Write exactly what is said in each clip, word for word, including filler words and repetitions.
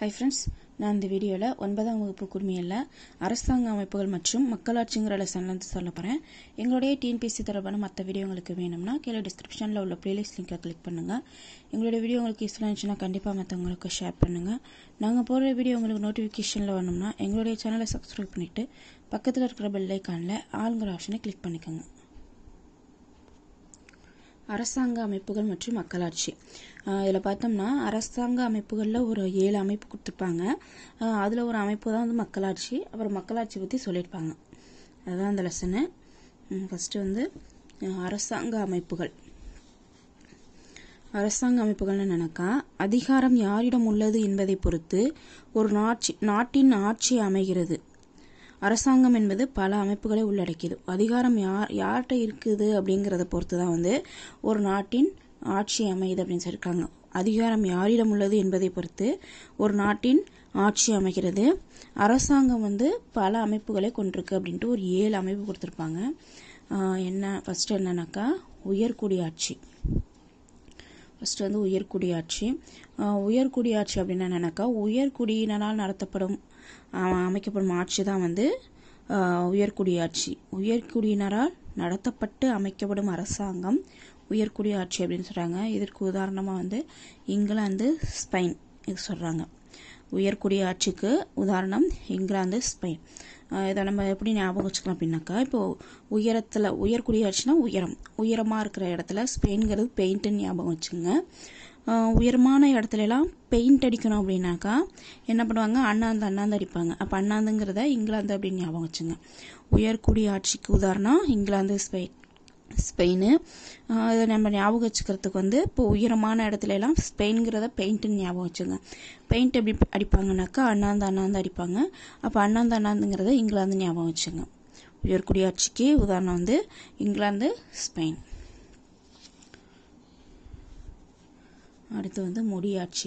Hi friends, நான் இந்த வீடியோல ஒன்பதாம் வகுப்பு குடிமையியல்ல அரசாங்க அமைப்புகள் மற்றும் மக்களாட்சிங்கிற லெசன்ல இருந்து சொல்லப் போறேன். எங்களுடைய T N P S C தொடர்பான மற்ற வீடியோ உங்களுக்கு வேணும்னா கீழ டிஸ்கிரிப்ஷன்ல உள்ள பிளேலிஸ்ட் லிங்கை கிளிக் பண்ணுங்க. எங்களுடைய வீடியோ உங்களுக்கு யூஸ்ஃபுல்லா இருந்துச்சுனா கண்டிப்பா மத்தவங்களுக்கு ஷேர் பண்ணுங்க. நாங்க போடுற வீடியோ உங்களுக்கு நோட்டிஃபிகேஷன்ல வரணும்னா எங்களுடைய சேனலை சப்ஸ்கிரைப் பண்ணிட்டு பக்கத்துல இருக்கிற பெல் ஐகான்ல ஆல்ங்கிற ஆப்ஷனை கிளிக் பண்ணிக்கோங்க. அரசாங்க அமைப்புகள் மற்றும் மக்களாட்சி இதுல பார்த்தோம்னா அரசாங்க அமைப்புகள்ல ஒரு ஏழு அமைப்பு கொடுத்திருப்பாங்க. அதுல ஒரு அமைப்பு தான் வந்து மக்களாட்சி. அப்புறம் மக்களாட்சி பத்தி சொல்லிருப்பாங்க. அதுதான் அந்த லெசன். ஃபர்ஸ்ட் வந்து அரசாங்க அமைப்புகள். அரசாங்க அமைப்புகள் என்னன்னாக்கா அதிகாரம் யாரிடம் உள்ளது என்பதை பொறுத்து ஒரு நாட்டின் ஆட்சி அமைகிறது. அரசாங்கம் என்பது பல அமைப்புகளை உள்ளடக்கியது. அதிகாரம் யார் யார்கிட்ட இருக்குது அப்படிங்கறத பொறுத்து தான் வந்து ஒரு நாட்டின் ஆட்சி அமையுது அப்படின்னு சொல்லிருக்காங்க. அதிகாரம் யாரிடம் உள்ளது என்பதை பொறுத்து ஒரு நாட்டின் ஆட்சி அமைகிறது. அரசாங்கம் வந்து பல அமைப்புகளை கொண்டிருக்கு அப்படின்ட்டு ஒரு ஏழு அமைப்பு கொடுத்திருப்பாங்க. என்ன ஃபர்ஸ்ட் என்னன்னாக்கா உயர்குடியாட்சி. ஃபர்ஸ்ட் வந்து உயர்குடியாட்சி. உயர்குடியாட்சி அப்படின்னா என்னன்னாக்கா உயர்குடியினரால் நடத்தப்படும் அமைக்கப்படும் ஆட்சி தான் வந்து உயர்குடியாட்சி. உயர்குடியினரால் நடத்தப்பட்டு அமைக்கப்படும் அரசாங்கம் உயர்குடியாட்சி அப்படின்னு சொல்றாங்க. இதற்கு உதாரணமா வந்து இங்கிலாந்து, ஸ்பெயின் இது சொல்றாங்க. உயர்குடியாட்சிக்கு உதாரணம் இங்கிலாந்து, ஸ்பெயின். இதை நம்ம எப்படி ஞாபகம் வச்சுக்கலாம் அப்படின்னாக்கா இப்போ உயரத்துல உயர்குடியாட்சினா உயரம் உயரமா இருக்கிற இடத்துல ஸ்பெயின்ங்கிறது பெயிண்ட்னு ஞாபகம் வச்சுங்க. உயரமான இடத்துல எல்லாம் பெயிண்ட் அடிக்கணும் அப்படின்னாக்கா என்ன பண்ணுவாங்க, அண்ணாந்து அண்ணாந்து அடிப்பாங்க. அப்ப அண்ணாந்துங்கிறத இங்கிலாந்து அப்படின்னு ஞாபகம் வச்சுங்க. உயர்குடியாட்சிக்கு உதாரணம் இங்கிலாந்து, ஸ்பெயின் ஸ்பெயின் இதை நம்ம ஞாபகம் வச்சுக்கிறதுக்கு வந்து இப்போ உயரமான இடத்துல எல்லாம் ஸ்பெயின்ங்கிறத பெயிண்ட்னு ஞாபகம் வச்சுங்க. பெயிண்ட் எப்படி அடிப்பாங்கன்னாக்கா அண்ணாந்து அண்ணாந்து அடிப்பாங்க. அப்ப அண்ணாந்து அண்ணாந்துங்கிறத இங்கிலாந்து ஞாபகம் வச்சுங்க. உயர்குடியாட்சிக்கு உதாரணம் வந்து இங்கிலாந்து, ஸ்பெயின். அடுத்து வந்து முடியாட்சி.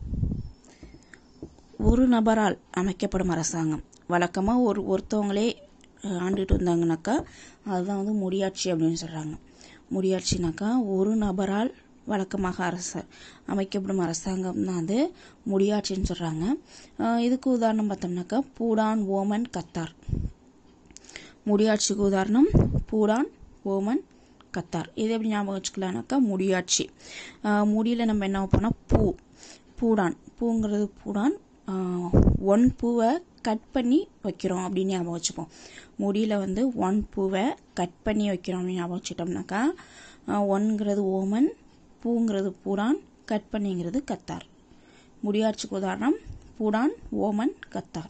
ஒரு நபரால் அமைக்கப்படும் அரசாங்கம். வழக்கமா ஒரு ஒருத்தவங்களே ஆண்டுட்டு வந்தாங்கன்னாக்கா அதுதான் வந்து முடியாட்சி அப்படின்னு சொல்றாங்க. முடியாட்சினாக்கா ஒரு நபரால் வழக்கமாக அரச அமைக்கப்படும் அரசாங்கம் தான் வந்து முடியாட்சின்னு சொல்றாங்க. இதுக்கு உதாரணம் பார்த்தோம்னாக்கா பூடான், ஓமன், கத்தார். முடியாட்சிக்கு உதாரணம் பூடான், ஓமன், கத்தார். இது எப்படி ஞாபகம் வச்சுக்கலாம்னாக்கா முடியாட்சி. முடியில நம்ம என்ன வைப்போம்னா பூ பூடான் பூங்கிறது பூடான் ஒன் பூவை கட் பண்ணி வைக்கிறோம் அப்படின்னு ஞாபகம் வச்சுப்போம். முடியில வந்து ஒன் பூவை கட் பண்ணி வைக்கிறோம் அப்படின்னு ஞாபகம் வச்சுட்டோம்னாக்கா ஒன்ங்கிறது ஓமன், பூங்கிறது பூடான், கட் பண்ணிங்கிறது கத்தார். முடியாட்சிக்கு உதாரணம் பூடான், ஓமன், கத்தார்.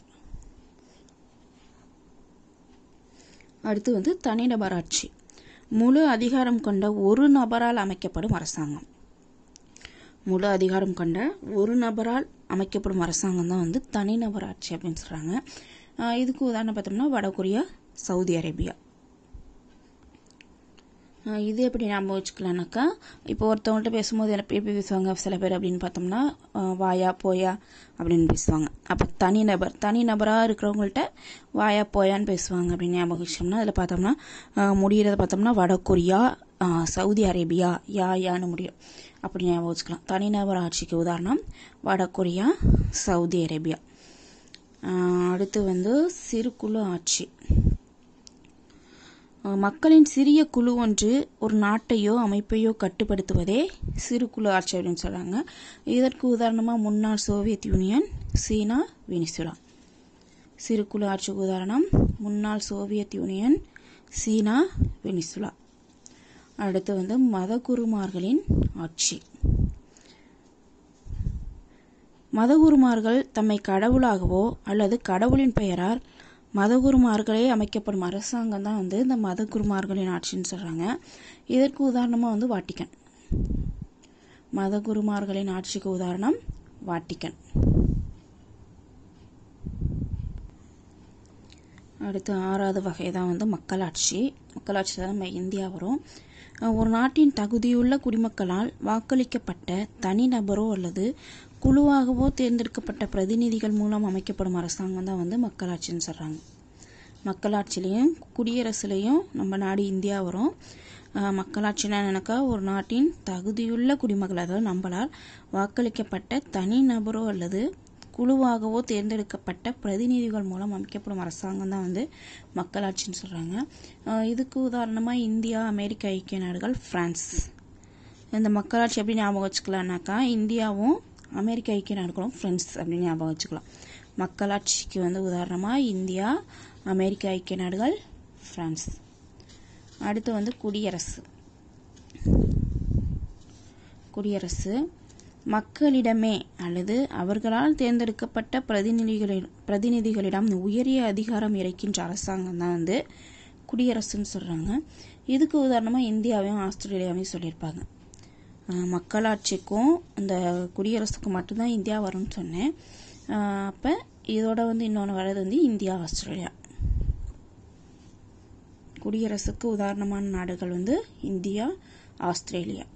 அடுத்து வந்து தனிநபர் ஆட்சி. முழு அதிகாரம் கொண்ட ஒரு நபரால் அமைக்கப்படும் அரசாங்கம். முழு அதிகாரம் கொண்ட ஒரு நபரால் அமைக்கப்படும் அரசாங்கம் தான் வந்து தனிநபர் ஆட்சி அப்படின்னு சொல்றாங்க. இதுக்கு உதாரணம் பார்த்தோம்னா வடகொரியா, சவுதி அரேபியா. இது எப்படி ஞாபகம் வச்சுக்கலாம்னாக்கா இப்போ ஒருத்தவங்கள்ட்ட பேசும்போது எப்படி பேசுவாங்க சில பேர் அப்படின்னு பார்த்தோம்னா வாயா போயா அப்படின்னு பேசுவாங்க. அப்ப தனிநபர் தனிநபரா இருக்கிறவங்கள்ட்ட வாயா போயான்னு பேசுவாங்க அப்படின்னு ஞாபகம் வச்சோம்னா அதுல பார்த்தோம்னா முடியறத பார்த்தோம்னா வடகொரியா, சவுதி அரேபியா, யா யான்னு முடியும் அப்படி ஞாபகம் வச்சுக்கலாம். தனிநபர் ஆட்சிக்கு உதாரணம் வடகொரியா, சவுதி அரேபியா. அடுத்து வந்து சிறுகுழு ஆட்சி. மக்களின் சிறிய குழு ஒன்று ஒரு நாட்டையோ அமைப்பையோ கட்டுப்படுத்துவதே சிறுகுழு ஆட்சி அப்படின்னு சொல்றாங்க. இதற்கு உதாரணமா முன்னாள் சோவியத் யூனியன், சீனா, வெனிசுலா. சிறுகுழு ஆட்சிக்கு உதாரணம் முன்னாள் சோவியத் யூனியன், சீனா, வெனிசுலா. அடுத்து வந்து மதகுருமார்களின் ஆட்சி. மதகுருமார்கள் தம்மை கடவுளாகவோ அல்லது கடவுளின் பெயரால் மதகுருமார்களே அமைக்கப்படும் அரசாங்கம் தான் வந்து இந்த மதகுருமார்களின் ஆட்சின்னு சொல்றாங்க. இதற்கு உதாரணமா வந்து வாட்டிக்கன். மதகுருமார்களின் ஆட்சிக்கு உதாரணம் வாட்டிக்கன். அடுத்து ஆறாவது வகை தான் வந்து மக்களாட்சி. மக்களாட்சி தான் நம்ம இந்தியா வரும். ஒரு நாட்டின் தகுதியுள்ள குடிமக்களால் வாக்களிக்கப்பட்ட தனிநபரோ அல்லது குழுவாகவோ தேர்ந்தெடுக்கப்பட்ட பிரதிநிதிகள் மூலம் அமைக்கப்படும் அரசாங்கம் தான் வந்து மக்களாட்சின்னு சொல்றாங்க. மக்களாட்சியிலையும் குடியரசுலையும் நம்ம நாடு இந்தியா வரும். மக்களாட்சினா என்னக்கா ஒரு நாட்டின் தகுதியுள்ள குடிமக்கள் அதாவது நம்மளால் வாக்களிக்கப்பட்ட தனி நபரோ அல்லது குழுவாகவோ தேர்ந்தெடுக்கப்பட்ட பிரதிநிதிகள் மூலம் அமைக்கப்படும் அரசாங்கம் தான் வந்து மக்களாட்சின்னு சொல்கிறாங்க. இதுக்கு உதாரணமாக இந்தியா, அமெரிக்க ஐக்கிய நாடுகள், பிரான்ஸ். இந்த மக்களாட்சி எப்படி ஞாபகம் வச்சுக்கலாம்னாக்கா இந்தியாவும் அமெரிக்க ஐக்கிய நாடுகளும் ஃப்ரெண்ட்ஸ் அப்படின்னு ஞாபகம் வச்சுக்கலாம். மக்களாட்சிக்கு வந்து உதாரணமாக இந்தியா, அமெரிக்க ஐக்கிய நாடுகள், பிரான்ஸ். அடுத்து வந்து குடியரசு. குடியரசு மக்களிடமே அல்லது அவர்களால் தேர்ந்தெடுக்கப்பட்ட பிரதிநிதிகளிடம் பிரதிநிதிகளிடம் உயரிய அதிகாரம் இறைக்கின்ற அரசாங்கம் தான் வந்து குடியரசுன்னு சொல்கிறாங்க. இதுக்கு உதாரணமாக இந்தியாவையும் ஆஸ்திரேலியாவையும் சொல்லியிருப்பாங்க. மக்களாட்சிக்கும் இந்த குடியரசுக்கும் மட்டும்தான் இந்தியா வரும்னு சொன்னேன். அப்போ இதோட வந்து இன்னொன்று வர்றது வந்து இந்தியா, ஆஸ்திரேலியா. குடியரசுக்கு உதாரணமான நாடுகள் வந்து இந்தியா, ஆஸ்திரேலியா.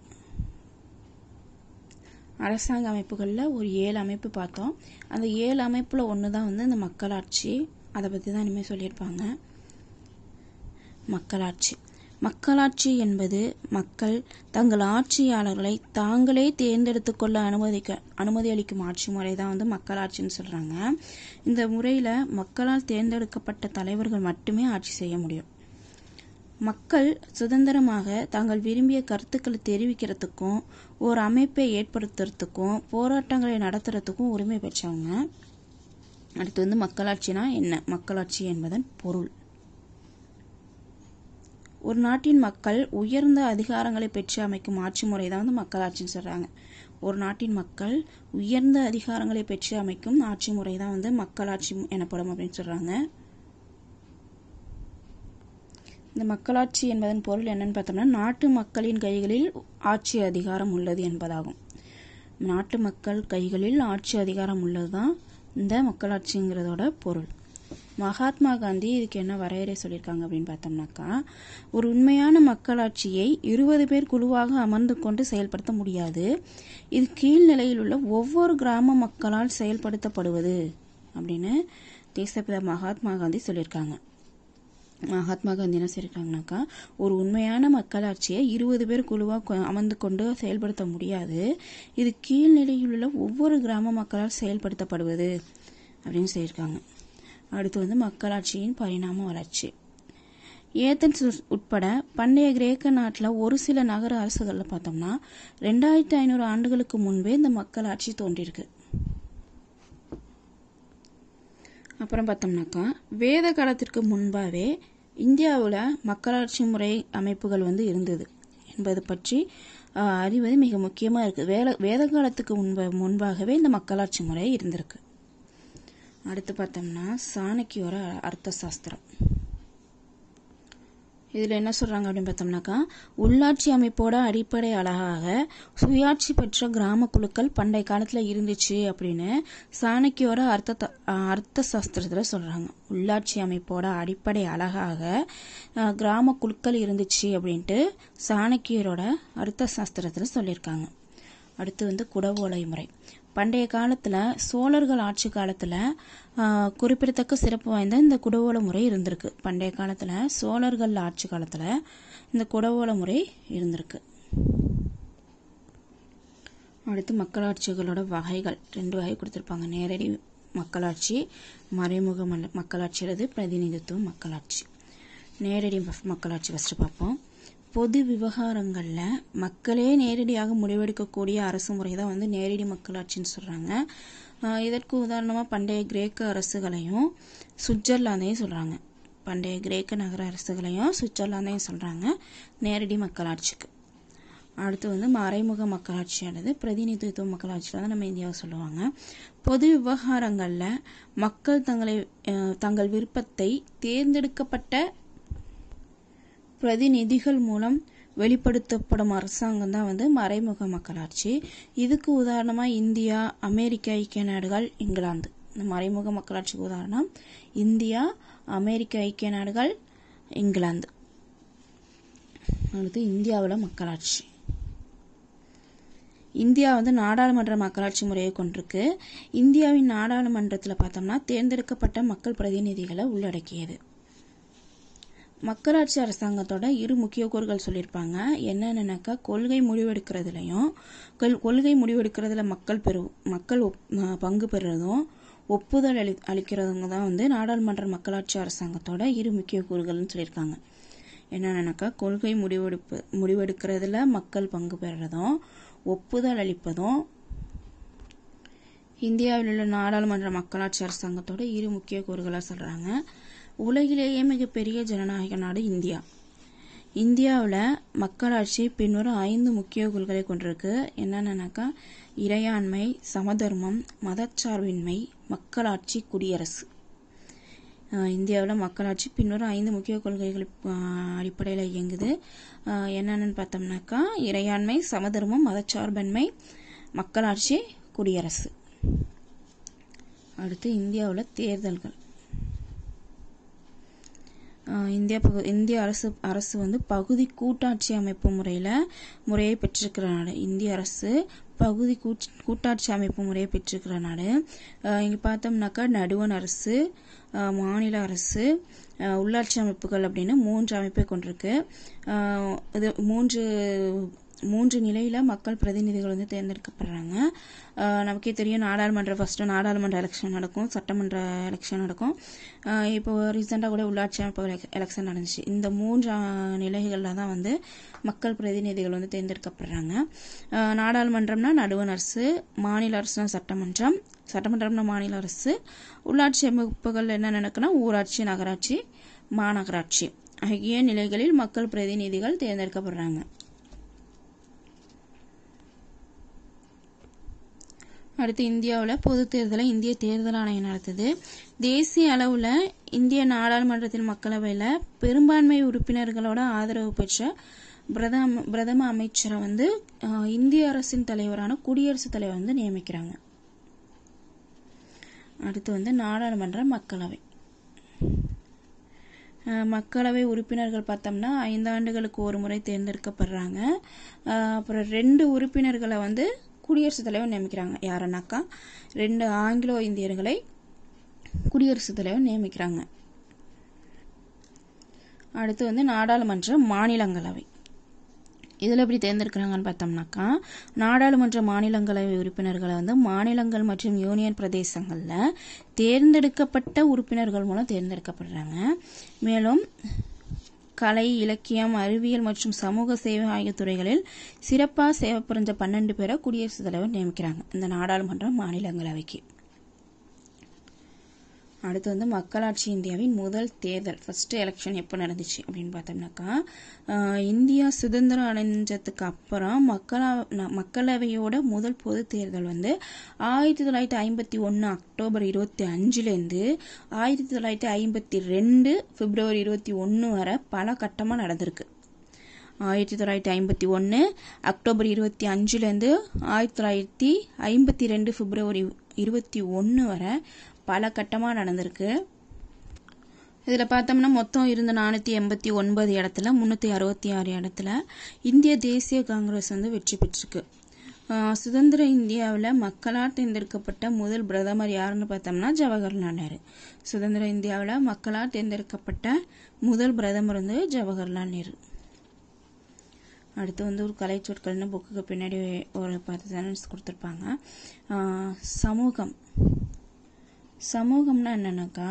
அரசாங்க அமைப்புகளில் ஒரு ஏழு அமைப்பு பார்த்தோம். அந்த ஏழு அமைப்பில் ஒன்று தான் வந்து இந்த மக்களாட்சி. அதை பற்றி தான் இனிமேல் சொல்லியிருப்பாங்க. மக்களாட்சி மக்களாட்சி என்பது மக்கள் தங்கள் ஆட்சியாளர்களை தாங்களே தேர்ந்தெடுத்து கொள்ள அனுமதிக்க அனுமதி அளிக்கும் ஆட்சி முறை தான் வந்து மக்களாட்சின்னு சொல்கிறாங்க. இந்த முறையில் மக்களால் தேர்ந்தெடுக்கப்பட்ட தலைவர்கள் மட்டுமே ஆட்சி செய்ய முடியும். மக்கள் சுதந்திரமாக தாங்கள் விரும்பிய கருத்துக்களை தெரிவிக்கிறதுக்கும் ஒரு அமைப்பை ஏற்படுத்துறதுக்கும் போராட்டங்களை நடத்துறதுக்கும் உரிமை பெற்றவங்க. அடுத்து வந்து மக்களாட்சினா என்ன? மக்களாட்சி என்பதன் பொருள்: ஒரு நாட்டின் மக்கள் உயர்ந்த அதிகாரங்களை பெற்று அமைக்கும் ஆட்சி முறை தான் வந்து மக்களாட்சின்னு சொல்றாங்க. ஒரு நாட்டின் மக்கள் உயர்ந்த அதிகாரங்களை பெற்று அமைக்கும் ஆட்சி முறை தான் வந்து மக்களாட்சி எனப்படும் அப்படின்னு சொல்றாங்க. இந்த மக்களாட்சி என்பதன் பொருள் என்னன்னு பார்த்தோம்னா நாட்டு மக்களின் கைகளில் ஆட்சி அதிகாரம் உள்ளது என்பதாகும். நாட்டு மக்கள் கைகளில் ஆட்சி அதிகாரம் உள்ளதுதான் இந்த மக்களாட்சிங்கிறதோட பொருள். மகாத்மா காந்தி இதுக்கு என்ன வரையறை சொல்லியிருக்காங்க அப்படின்னு பார்த்தோம்னாக்கா, ஒரு உண்மையான மக்களாட்சியை இருபது பேர் குழுவாக அமர்ந்து கொண்டு செயல்படுத்த முடியாது. இது கீழ்நிலையில் உள்ள ஒவ்வொரு கிராம மக்களால் செயல்படுத்தப்படுவது அப்படின்னு தேசப்பிதா மகாத்மா காந்தி சொல்லியிருக்காங்க. மகாத்மா காந்தி என்ன சொல்லியிருக்காங்கனாக்கா, ஒரு உண்மையான மக்களாட்சியை இருபது பேர் குழுவாக அமர்ந்து கொண்டு செயல்படுத்த முடியாது. இது கீழ்நிலையில் உள்ள ஒவ்வொரு கிராம மக்களால் செயல்படுத்தப்படுவது அப்படின்னு சொல்லியிருக்காங்க. அடுத்து வந்து மக்களாட்சியின் பரிணாம வளர்ச்சி. ஏதென்ஸ் உட்பட பண்டைய கிரேக்க நாட்டில் ஒரு சில நகர அரசுகளில் பார்த்தோம்னா ரெண்டாயிரத்தி ஐநூறு ஆண்டுகளுக்கு முன்பே இந்த மக்களாட்சி தோன்றியிருக்கு. அப்புறம் பார்த்தோம்னாக்கா வேத காலத்திற்கு முன்பாகவே இந்தியாவில் மக்களாட்சி முறை அமைப்புகள் வந்து இருந்தது என்பது பற்றி அறிவது மிக முக்கியமாக இருக்குது. வேத வேத காலத்துக்கு முன்ப முன்பாகவே இந்த மக்களாட்சி முறை இருந்திருக்கு. அடுத்து பார்த்தோம்னா சாணக்கியோட அர்த்த சாஸ்திரம். இதில் என்ன சொல்றாங்க அப்படின்னு பார்த்தோம்னாக்கா, உள்ளாட்சி அமைப்போட அடிப்படை அழகாக சுயாட்சி பெற்ற கிராம குழுக்கள் பண்டைய காலத்தில் இருந்துச்சு அப்படின்னு சாணக்கியோட அர்த்த அர்த்த சாஸ்திரத்தில் சொல்றாங்க. உள்ளாட்சி அமைப்போட அடிப்படை அழகாக கிராம குழுக்கள் இருந்துச்சு அப்படின்ட்டு சாணக்கியரோட அர்த்த சாஸ்திரத்தில் சொல்லியிருக்காங்க. அடுத்து வந்து குடவோலை முறை. பண்டைய காலத்தில் சோழர்கள் ஆட்சி காலத்தில் குறிப்பிடத்தக்க சிறப்பு வாய்ந்த இந்த குடவோலை முறை இருந்திருக்கு. பண்டைய காலத்தில் சோழர்கள் ஆட்சி காலத்தில் இந்த குடவோலை முறை இருந்திருக்கு. அடுத்து மக்களாட்சிகளோட வகைகள் ரெண்டு வகை கொடுத்துருப்பாங்க. நேரடி மக்களாட்சி, மறைமுக மக்களாட்சி அல்லது பிரதிநிதித்துவ மக்களாட்சி. நேரடி மக்களாட்சி ஃபர்ஸ்ட் பார்ப்போம். பொது விவகாரங்களில் மக்களே நேரடியாக முடிவெடுக்கக்கூடிய அரசு முறை தான் வந்து நேரடி மக்களாட்சின்னு சொல்கிறாங்க. இதற்கு உதாரணமாக பண்டைய கிரேக்க அரசுகளையும் சுவிட்சர்லாந்தையும் சொல்கிறாங்க. பண்டைய கிரேக்க நகர அரசுகளையும் சுவிட்சர்லாந்தையும் சொல்கிறாங்க நேரடி மக்களாட்சிக்கு. அடுத்து வந்து மறைமுக மக்களாட்சி அல்லது பிரதிநிதித்துவ மக்களாட்சியில் தான் நம்ம இந்தியாவை சொல்லுவாங்க. பொது விவகாரங்களில் மக்கள் தங்களை தங்கள் விருப்பத்தை தேர்ந்தெடுக்கப்பட்ட பிரதிநிதிகள் மூலம் வெளிப்படுத்தப்படும் அரசாங்கம் தான் வந்து மறைமுக மக்களாட்சி. இதுக்கு உதாரணமாக இந்தியா, அமெரிக்க ஐக்கிய நாடுகள், இங்கிலாந்து. இந்த மறைமுக மக்களாட்சிக்கு உதாரணம் இந்தியா, அமெரிக்க ஐக்கிய நாடுகள், இங்கிலாந்து. அடுத்து இந்தியாவில் மக்களாட்சி. இந்தியா வந்து நாடாளுமன்ற மக்களாட்சி முறையை கொண்டிருக்கு. இந்தியாவின் நாடாளுமன்றத்தில் பார்த்தோம்னா தேர்ந்தெடுக்கப்பட்ட மக்கள் பிரதிநிதிகளை உள்ளடக்கியது. மக்களாட்சி அரசாங்கத்தோட இரு முக்கிய கூறுகள் சொல்லியிருப்பாங்க. என்னென்னக்கா கொள்கை முடிவெடுக்கிறதுலையும் கொள்கை முடிவெடுக்கிறதுல மக்கள் பெரு மக்கள் பங்கு பெறுறதும் ஒப்புதல் அளி அளிக்கிறதுங்க தான் வந்து நாடாளுமன்ற மக்களாட்சி அரசாங்கத்தோட இரு முக்கிய கூறுகள்னு சொல்லியிருக்காங்க. என்னென்னக்கா கொள்கை முடிவெடுப்பு முடிவெடுக்கிறதுல மக்கள் பங்கு பெறுறதும் ஒப்புதல் அளிப்பதும் இந்தியாவில் உள்ள நாடாளுமன்ற மக்களாட்சி அரசாங்கத்தோட இரு முக்கிய கூறுகளாக சொல்றாங்க. உலகிலேயே மிகப்பெரிய ஜனநாயக நாடு இந்தியா. இந்தியாவில் மக்களாட்சி பின்வரும் ஐந்து முக்கிய கூறுகளை கொண்டிருக்கு. என்னென்னக்கா இறையாண்மை, சமதர்மம், மதச்சார்பின்மை, மக்களாட்சி, குடியரசு. இந்தியாவில் மக்களாட்சி பின்வரும் ஐந்து முக்கிய கொள்கைகள் அடிப்படையில் இயங்குது. என்னென்னு பார்த்தோம்னாக்கா இறையாண்மை, சமதர்மம், மதச்சார்பின்மை, மக்களாட்சி, குடியரசு. அடுத்து இந்தியாவில் தேர்தல்கள். இந்தியா பகு இந்திய அரசு அரசு வந்து பகுதி கூட்டாட்சி அமைப்பு முறையில் முறையை பெற்றிருக்கிற நாடு. இந்திய அரசு பகுதி கூட்டாட்சி அமைப்பு முறையை பெற்றிருக்கிற நாடு. இங்கே பார்த்தோம்னாக்கா நடுவண் அரசு, மாநில அரசு, உள்ளாட்சி அமைப்புகள் அப்படின்னு மூன்று அமைப்பை கொண்டிருக்கு. இது மூன்று மூன்று நிலையில மக்கள் பிரதிநிதிகள் வந்து தேர்ந்தெடுக்கப்படுறாங்க. நமக்கே தெரியும் நாடாளுமன்ற ஃபர்ஸ்ட் நாடாளுமன்ற எலெக்ஷன் நடக்கும், சட்டமன்ற எலெக்ஷன் நடக்கும். இப்போ ரீசெண்டாக கூட உள்ளாட்சி அமைப்பு எலெக்ஷன் நடந்துச்சு. இந்த மூன்று நிலைகளில் தான் வந்து மக்கள் பிரதிநிதிகள் வந்து தேர்ந்தெடுக்கப்படுறாங்க. நாடாளுமன்றம்னா நடுவண் அரசு, மாநில அரசுனா சட்டமன்றம், சட்டமன்றம்னா மாநில அரசு, உள்ளாட்சி அமைப்புகள் என்ன நடக்குன்னா ஊராட்சி, நகராட்சி, மாநகராட்சி ஆகிய நிலைகளில் மக்கள் பிரதிநிதிகள் தேர்ந்தெடுக்கப்படுறாங்க. அடுத்து இந்தியாவில் பொது தேர்தலை இந்திய தேர்தல் ஆணையம் நடத்துது. தேசிய அளவில் இந்திய நாடாளுமன்றத்தின் மக்களவையில் பெரும்பான்மை உறுப்பினர்களோட ஆதரவு பெற்ற பிரதம பிரதம அமைச்சரை வந்து இந்திய அரசின் தலைவரான குடியரசுத் தலைவர் வந்து நியமிக்கிறாங்க. அடுத்து வந்து நாடாளுமன்ற மக்களவை. மக்களவை உறுப்பினர்கள் பார்த்தோம்னா ஐந்தாண்டுகளுக்கு ஒரு முறை தேர்ந்தெடுக்கப்படுறாங்க. அப்புறம் ரெண்டு உறுப்பினர்களை வந்து குடியரசுத் தலைவர் நியமிக்கிறாங்க. யாருன்னாக்கா ரெண்டு ஆங்கிலோ இந்தியர்களை குடியரசுத் தலைவர் நியமிக்கிறாங்க. அடுத்து வந்து நாடாளுமன்ற மாநிலங்களவை. இதில் எப்படி தேர்ந்தெடுக்கிறாங்கன்னு பார்த்தோம்னாக்கா நாடாளுமன்ற மாநிலங்களவை உறுப்பினர்களை வந்து மாநிலங்கள் மற்றும் யூனியன் பிரதேசங்களில் தேர்ந்தெடுக்கப்பட்ட உறுப்பினர்கள் மூலம் தேர்ந்தெடுக்கப்படுறாங்க. மேலும் கலை, இலக்கியம், அறிவியல் மற்றும் சமூக சேவை ஆகிய துறைகளில் சிறப்பாக சேவை புரிஞ்ச பன்னெண்டு பேரை குடியரசுத் தலைவர் நியமிக்கிறாங்க இந்த நாடாளுமன்ற மாநிலங்களவைக்கு. அடுத்து வந்து மக்களாட்சி இந்தியாவின் முதல் தேர்தல் ஃபர்ஸ்ட் எலெக்ஷன் எப்போ நடந்துச்சு அப்படின்னு பார்த்தோம்னாக்கா இந்தியா சுதந்திரம் அடைஞ்சதுக்கு அப்புறம் மக்களா மக்களவையோட முதல் பொது தேர்தல் வந்து ஆயிரத்தி தொள்ளாயிரத்தி ஐம்பத்தி ஒன்று அக்டோபர் இருபத்தி அஞ்சுலேருந்து ஆயிரத்தி தொள்ளாயிரத்தி ஐம்பத்தி ரெண்டு பிப்ரவரி இருபத்தி ஒன்று வரை பல கட்டமாக நடந்திருக்கு. ஆயிரத்தி தொள்ளாயிரத்தி ஐம்பத்தி ஒன்று அக்டோபர் இருபத்தி அஞ்சுலேருந்து ஆயிரத்தி தொள்ளாயிரத்தி ஐம்பத்தி ரெண்டு பிப்ரவரி இருபத்தி ஒன்று வரை பல கட்டமாக நடந்திருக்கு. இதில் பார்த்தோம்னா மொத்தம் இருந்த நானூற்றி எண்பத்தி ஒன்பது இடத்துல முந்நூற்றி அறுபத்தி ஆறு இடத்துல இந்திய தேசிய காங்கிரஸ் வந்து வெற்றி பெற்றிருக்கு. சுதந்திர இந்தியாவில் மக்களால் தேர்ந்தெடுக்கப்பட்ட முதல் பிரதமர் யாருன்னு பார்த்தோம்னா ஜவஹர்லால் நேரு. சுதந்திர இந்தியாவில் மக்களால் தேர்ந்தெடுக்கப்பட்ட முதல் பிரதமர் வந்து ஜவஹர்லால் நேரு. அடுத்து வந்து ஒரு கலை சொற்கள்னு புக்குக்கு பின்னாடி ஒரு பத்து சென்டென்ஸ் கொடுத்துருப்பாங்க. சமூகம். சமூகம்னா என்னன்னாக்கா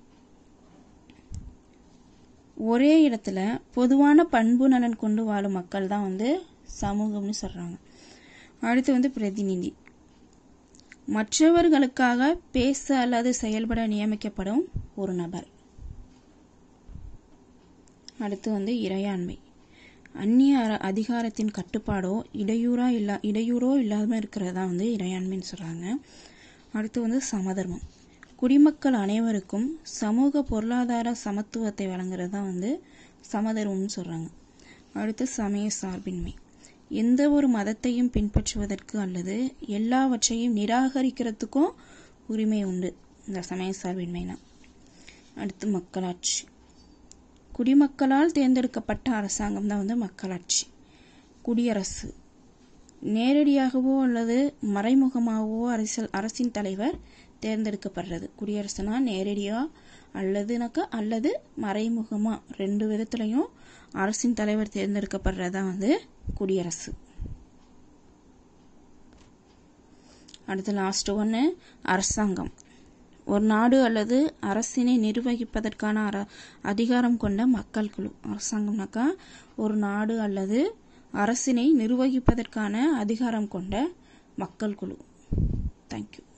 ஒரே இடத்துல பொதுவான பண்பு நலன் கொண்டு வாழும் மக்கள் தான் வந்து சமூகம்னு சொல்றாங்க. அடுத்து வந்து பிரதிநிதி. மற்றவர்களுக்காக பேச அல்லது செயல்பட நியமிக்கப்படும் ஒரு நபர். அடுத்து வந்து இறையாண்மை. அந்நிய அதிகாரத்தின் கட்டுப்பாடோ இடையூறா இல்ல இடையூறோ இல்லாம இருக்கிறதா வந்து இறையாண்மைன்னு சொல்றாங்க. அடுத்து வந்து சமதர்மம். குடிமக்கள் அனைவருக்கும் சமூக பொருளாதார சமத்துவத்தை வழங்குறது தான் வந்து சமதர்மம்னு சொல்றாங்க. அடுத்து சமய சார்பின்மை. எந்த ஒரு மதத்தையும் பின்பற்றுவதற்கு அல்லது எல்லாவற்றையும் நிராகரிக்கிறதுக்கும் உரிமை உண்டு இந்த சமய சார்பின்மைனா. அடுத்து மக்களாட்சி. குடிமக்களால் தேர்ந்தெடுக்கப்பட்ட அரசாங்கம் தான் வந்து மக்களாட்சி. குடியரசு. நேரடியாகவோ அல்லது மறைமுகமாகவோ அரசியல் அரசின் தலைவர் தேர்ந்தெடுக்கப்படுறது. குடியரசுனா நேரடியா அல்லதுனாக்கா அல்லது மறைமுகமா ரெண்டு விதத்துலையும் அரசின் தலைவர் தேர்ந்தெடுக்கப்படுறதான் வந்து குடியரசு. அடுத்து லாஸ்ட் ஒன்று அரசாங்கம். ஒரு நாடு அல்லது அரசினை நிர்வகிப்பதற்கான அர அதிகாரம் கொண்ட மக்கள் குழு. அரசாங்கம்னாக்கா ஒரு நாடு அல்லது அரசினை நிர்வகிப்பதற்கான அதிகாரம் கொண்ட மக்கள் குழு. தேங்க்யூ.